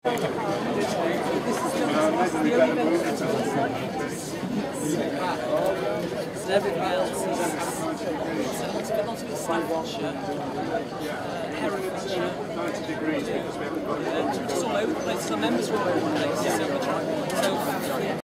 And everything else is lots of Staffordshire, Herefordshire, just all over the place. Some members are all over the place. So